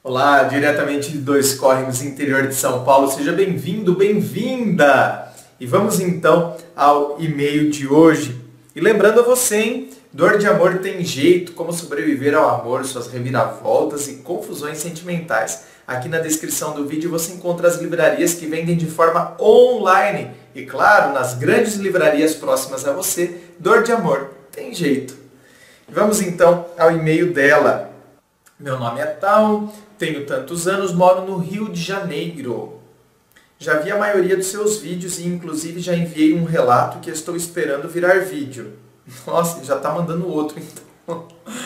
Olá, diretamente de Dois Córregos, interior de São Paulo. Seja bem-vindo, bem-vinda! E vamos então ao e-mail de hoje. E lembrando a você, hein? Dor de amor tem jeito, como sobreviver ao amor, suas reviravoltas e confusões sentimentais. Aqui na descrição do vídeo você encontra as livrarias que vendem de forma online. E claro, nas grandes livrarias próximas a você, Dor de amor tem jeito. Vamos então ao e-mail dela. Meu nome é tal, tenho tantos anos, moro no Rio de Janeiro. Já vi a maioria dos seus vídeos e inclusive já enviei um relato que estou esperando virar vídeo. Nossa, já está mandando outro então.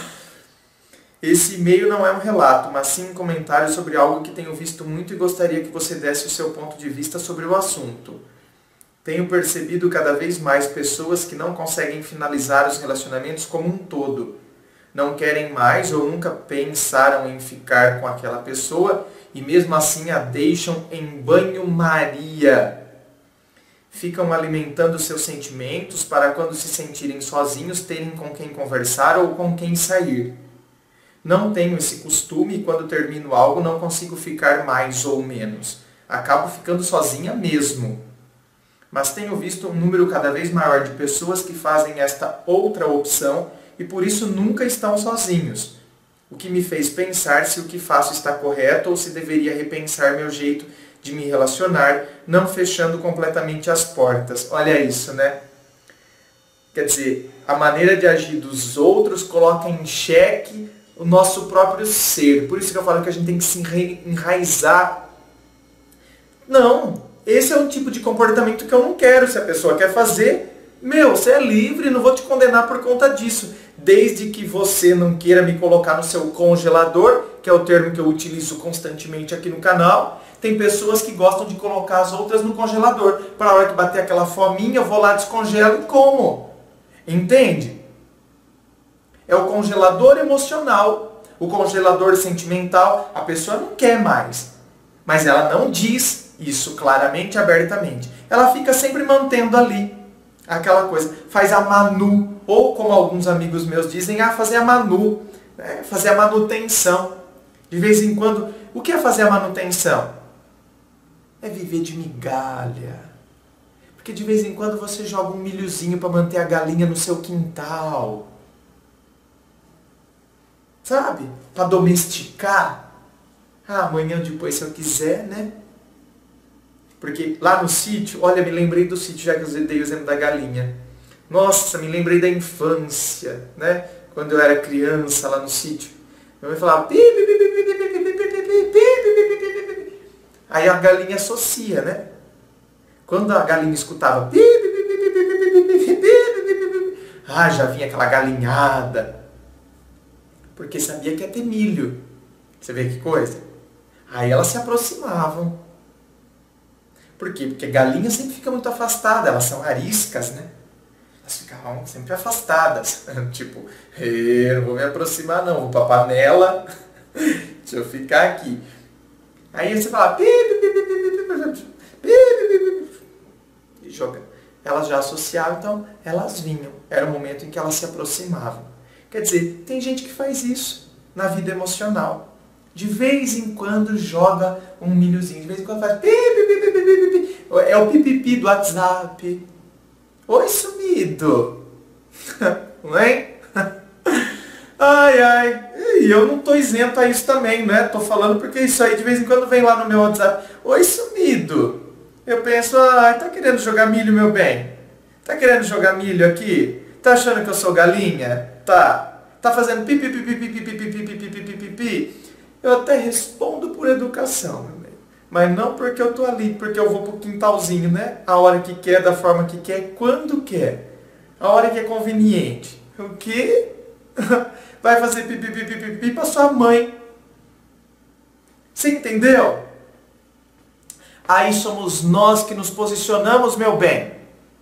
Esse e-mail não é um relato, mas sim um comentário sobre algo que tenho visto muito e gostaria que você desse o seu ponto de vista sobre o assunto. Tenho percebido cada vez mais pessoas que não conseguem finalizar os relacionamentos como um todo. Não querem mais ou nunca pensaram em ficar com aquela pessoa e mesmo assim a deixam em banho-maria. Ficam alimentando seus sentimentos para quando se sentirem sozinhos terem com quem conversar ou com quem sair. Não tenho esse costume e quando termino algo não consigo ficar mais ou menos. Acabo ficando sozinha mesmo. Mas tenho visto um número cada vez maior de pessoas que fazem esta outra opção e por isso nunca estão sozinhos. O que me fez pensar se o que faço está correto ou se deveria repensar meu jeito de me relacionar, não fechando completamente as portas. Olha isso, né? Quer dizer, a maneira de agir dos outros coloca em xeque o nosso próprio ser. Por isso que eu falo que a gente tem que se enraizar. Não, esse é o tipo de comportamento que eu não quero. Se a pessoa quer fazer, você é livre, não vou te condenar por conta disso. Desde que você não queira me colocar no seu congelador, que é o termo que eu utilizo constantemente aqui no canal. Tem pessoas que gostam de colocar as outras no congelador. Para a hora que bater aquela fominha, eu vou lá, descongelo e como. Entende? É o congelador emocional, o congelador sentimental. A pessoa não quer mais. Mas ela não diz isso claramente, abertamente. Ela fica sempre mantendo ali aquela coisa. Faz a Manu. Ou, como alguns amigos meus dizem, fazer a Manu. Né? Fazer a manutenção. De vez em quando, o que é fazer a manutenção? É viver de migalha. Porque de vez em quando você joga um milhozinho para manter a galinha no seu quintal. Sabe? Para domesticar. Amanhã depois, se eu quiser, né? Porque lá no sítio, olha, me lembrei do sítio, já que eu dei o exemplo da galinha. Nossa, me lembrei da infância, né? Quando eu era criança lá no sítio. Minha mãe falava... Aí a galinha associa, né? Quando a galinha escutava... já vinha aquela galinhada. Porque sabia que ia ter milho. Você vê que coisa? Aí elas se aproximavam. Por quê? Porque a galinha sempre fica muito afastada. Elas são ariscas, né? Elas ficavam sempre afastadas. Tipo, não vou me aproximar não, vou pra panela. Deixa eu ficar aqui. Aí você fala... E joga. Elas já associavam, então elas vinham. Era o momento em que elas se aproximavam. Quer dizer, tem gente que faz isso na vida emocional. De vez em quando joga um milhozinho. De vez em quando faz... É o pipipi do WhatsApp. Oi, sumido. Não é? E eu não estou isento a isso também, né? Estou falando porque isso aí de vez em quando vem lá no meu WhatsApp. Oi, sumido. Eu penso, tá querendo jogar milho, meu bem? Tá querendo jogar milho aqui? Tá achando que eu sou galinha? Tá. Tá fazendo pipi, pipi, pipi, pipi, pipi, pipi, pipi, pipi. Eu até respondo por educação, meu bem. Mas não porque eu tô ali, porque eu vou pro quintalzinho, né? A hora que quer, da forma que quer, quando quer. A hora que é conveniente. O quê? Vai fazer pipi, pipi, pipi, pipi pra sua mãe. Você entendeu? Aí somos nós que nos posicionamos, meu bem.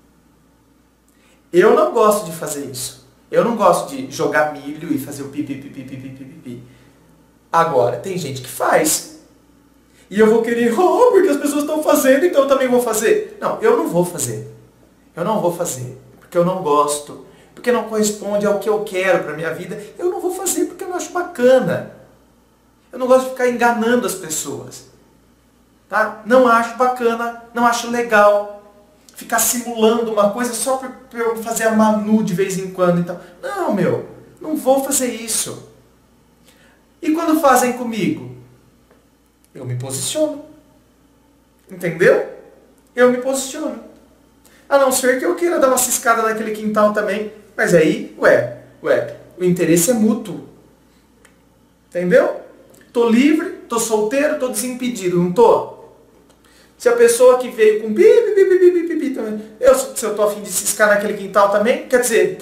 Eu não gosto de fazer isso. Eu não gosto de jogar milho e fazer o pipi, pipi, pipi, pipi, pipi. Agora, tem gente que faz. E eu vou querer, porque as pessoas estão fazendo, então eu também vou fazer. Não, eu não vou fazer. Eu não vou fazer, porque eu não gosto. Porque não corresponde ao que eu quero para a minha vida. Eu não vou fazer porque eu não acho bacana. Eu não gosto de ficar enganando as pessoas. Tá? Não acho bacana, não acho legal ficar simulando uma coisa só para eu fazer a Manu de vez em quando. Então, não, meu, não vou fazer isso. E quando fazem comigo? Eu me posiciono. Entendeu? Eu me posiciono. A não ser que eu queira dar uma ciscada naquele quintal também. Mas aí, o interesse é mútuo. Entendeu? Tô livre, tô solteiro, tô desimpedido, não tô? Se a pessoa que veio com bi também, se eu tô a fim de ciscar naquele quintal também, quer dizer,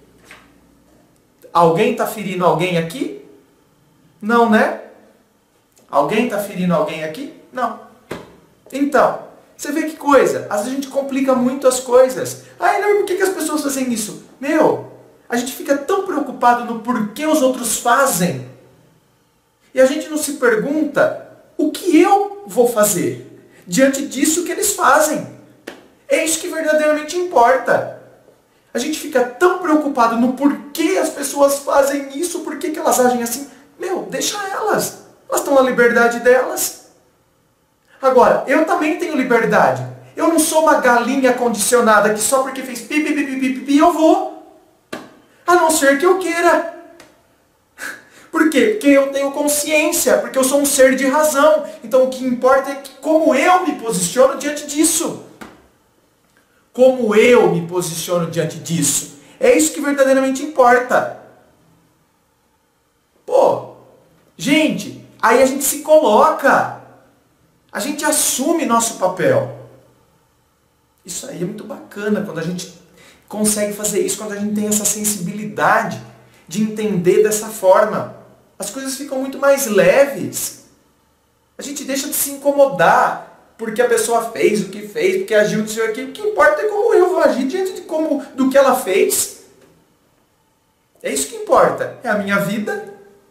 alguém tá ferindo alguém aqui? Não, né? Alguém tá ferindo alguém aqui? Não. Então, você vê que coisa? Às vezes a gente complica muito as coisas. Ai, não, por que as pessoas fazem isso? Meu, a gente fica tão preocupado no porquê os outros fazem. E a gente não se pergunta o que eu vou fazer diante disso que eles fazem. É isso que verdadeiramente importa. A gente fica tão preocupado no porquê as pessoas fazem isso, porquê que elas agem assim. Meu, deixa elas. Elas estão na liberdade delas. Agora, eu também tenho liberdade. Eu não sou uma galinha condicionada que só porque fez pi, eu vou. A não ser que eu queira. Por quê? Porque eu tenho consciência, porque eu sou um ser de razão. Então o que importa é como eu me posiciono diante disso. Como eu me posiciono diante disso. É isso que verdadeiramente importa. Pô, gente, aí a gente se coloca. A gente assume nosso papel. Isso aí é muito bacana, quando a gente consegue fazer isso, quando a gente tem essa sensibilidade de entender dessa forma. As coisas ficam muito mais leves. A gente deixa de se incomodar porque a pessoa fez o que fez, porque agiu disso aqui. O que importa é como eu vou agir diante do que ela fez. É isso que importa. É a minha vida.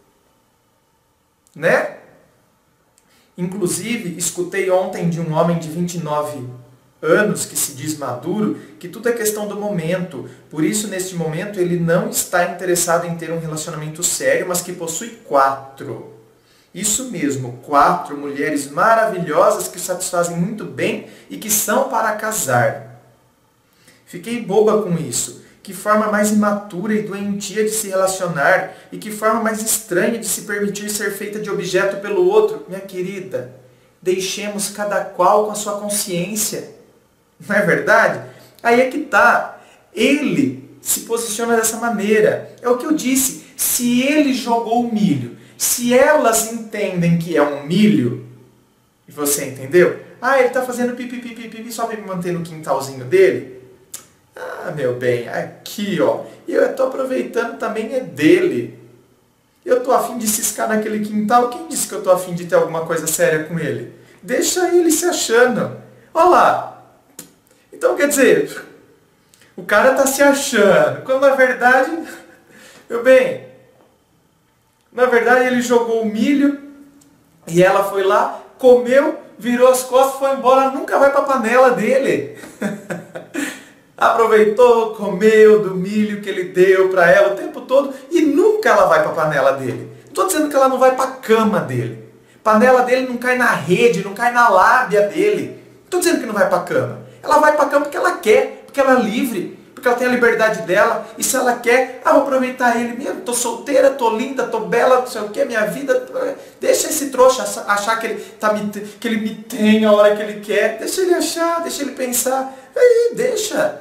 Né? Inclusive, escutei ontem de um homem de 29 anos que se diz maduro, que tudo é questão do momento. Por isso, neste momento, ele não está interessado em ter um relacionamento sério, mas que possui 4. Isso mesmo, 4 mulheres maravilhosas que satisfazem muito bem e que são para casar. Fiquei boba com isso. Que forma mais imatura e doentia de se relacionar e que forma mais estranha de se permitir ser feita de objeto pelo outro. Minha querida, deixemos cada qual com a sua consciência. Não é verdade? Aí é que tá. Ele se posiciona dessa maneira. É o que eu disse. Se ele jogou o milho, se elas entendem que é um milho, e você entendeu? Ah, ele está fazendo pipi só para me manter no quintalzinho dele? Ah, meu bem, aqui ó. E eu estou aproveitando também é dele. Eu estou a fim de ciscar naquele quintal. Quem disse que eu estou a fim de ter alguma coisa séria com ele? Deixa ele se achando. Olha lá. Então, quer dizer, o cara está se achando, quando na verdade, meu bem, na verdade ele jogou o milho e ela foi lá, comeu, virou as costas, foi embora, nunca vai para a panela dele. Aproveitou, comeu do milho que ele deu para ela o tempo todo e nunca ela vai para a panela dele. Não estou dizendo que ela não vai para a cama dele. Panela dele não cai na rede, não cai na lábia dele. Não estou dizendo que não vai para a cama. Ela vai para a cama porque ela quer, porque ela é livre, porque ela tem a liberdade dela. E se ela quer, vou aproveitar ele mesmo. Tô solteira, tô linda, tô bela, não sei o que, minha vida. Deixa esse trouxa achar que ele me tem a hora que ele quer. Deixa ele achar, deixa ele pensar. Aí, deixa.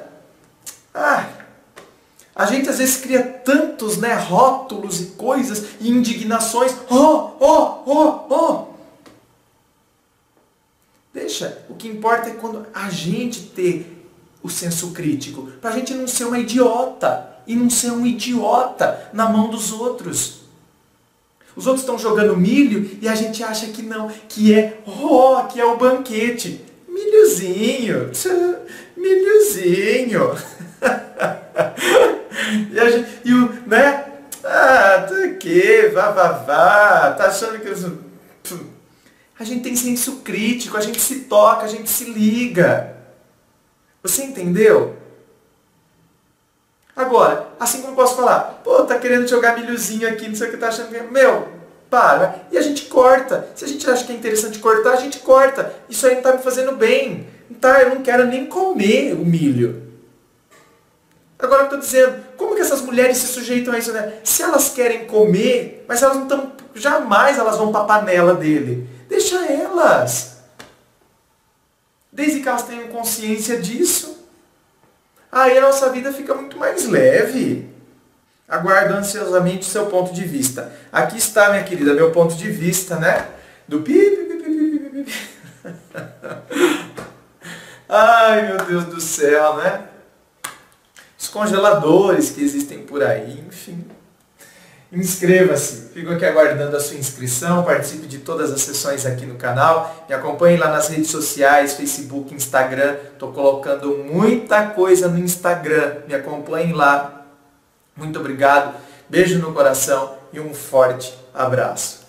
A gente às vezes cria tantos, né, rótulos e coisas e indignações. Deixa. O que importa é quando a gente ter o senso crítico. Para a gente não ser uma idiota. E não ser um idiota na mão dos outros. Os outros estão jogando milho e a gente acha que não. Que é o banquete. Milhozinho. Milhozinho. Né? Tá aqui, vá. Tá achando que a gente tem senso crítico, a gente se toca, a gente se liga. Você entendeu? Agora, assim como eu posso falar, tá querendo jogar milhozinho aqui, não sei o que, tá achando que... Para. E a gente corta. Se a gente acha que é interessante cortar, a gente corta. Isso aí não está me fazendo bem. Não tá, eu não quero nem comer o milho. Agora eu estou dizendo, como que essas mulheres se sujeitam a isso, né? Se elas querem comer, mas elas não estão, jamais elas vão para a panela dele. Deixa elas. Desde que elas tenham consciência disso. Aí a nossa vida fica muito mais leve. Aguardo ansiosamente o seu ponto de vista. Aqui está, minha querida, meu ponto de vista, né? Do pi, pi, pi, pi, pi, pi, pi. Ai, meu Deus do céu, né? Os congeladores que existem por aí, enfim. Inscreva-se. Fico aqui aguardando a sua inscrição. Participe de todas as sessões aqui no canal. Me acompanhe lá nas redes sociais, Facebook, Instagram. Estou colocando muita coisa no Instagram. Me acompanhe lá. Muito obrigado. Beijo no coração e um forte abraço.